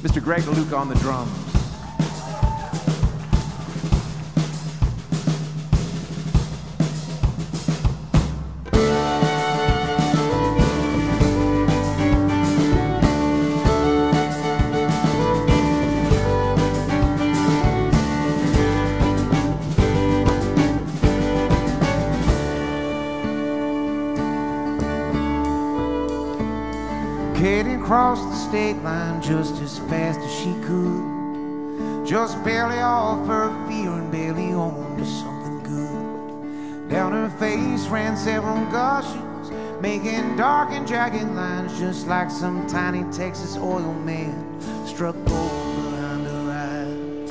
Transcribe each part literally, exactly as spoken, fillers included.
Mister Greg DeLuca on the drums. Katie crossed the state line just as fast as she could, just barely off her feet and barely on to something good. Down her face ran several gushes, making dark and jagged lines, just like some tiny Texas oil man struck gold behind her eyes.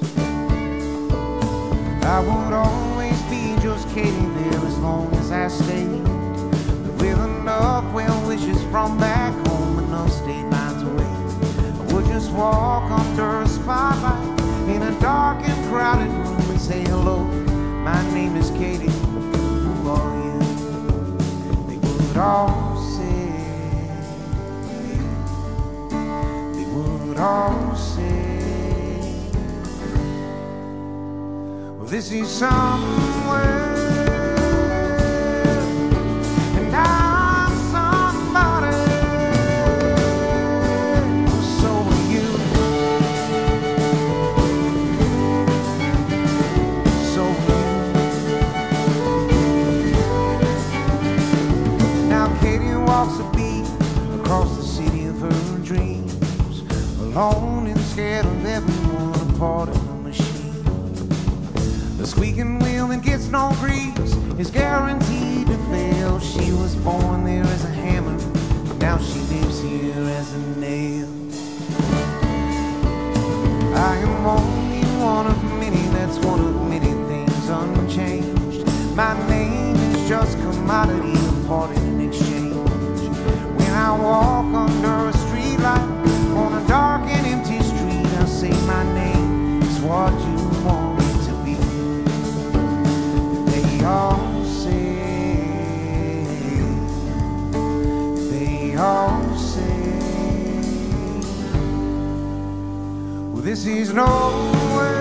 I would always be just Katie there as long as I stayed, but with enough well wishes from back home, enough state lines away, I would just walk under a spotlight in a dark and crowded room and say hello, my name is Katie, who are you? They would all say, they would all say, well, this is somewhere. Walks a beat across the city of her dreams, alone and scared of everyone, a part of the machine. The squeaking wheel that gets no grease is guaranteed to fail. She was born there as a hammer, now she lives here as a nail. I am only one of many, that's one of many things unchanged. My name is just commodity, imported in exchange. I walk under a street light on a dark and empty street, I say my name is what you want it to be. They all say, they all say, well, this is nowhere.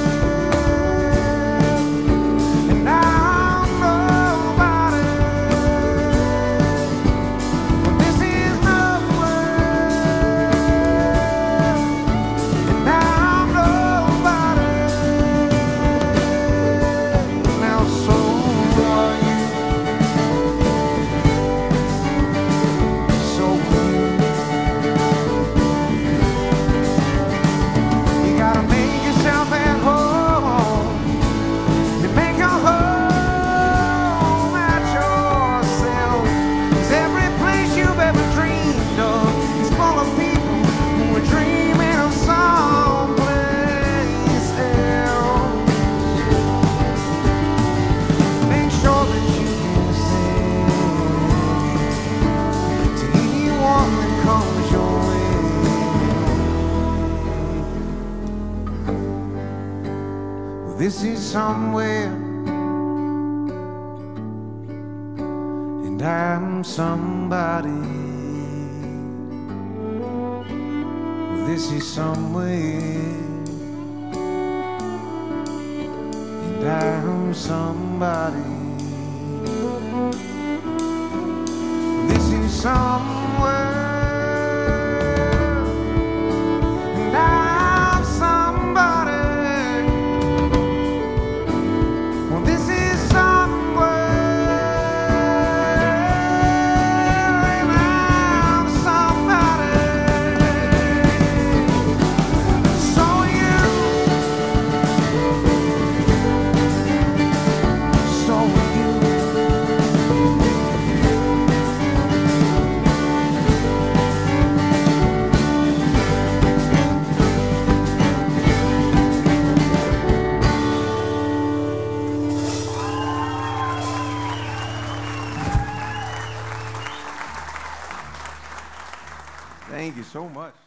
This is somewhere, and I'm somebody. This is somewhere, and I'm somebody. This is somewhere. Thank you so much.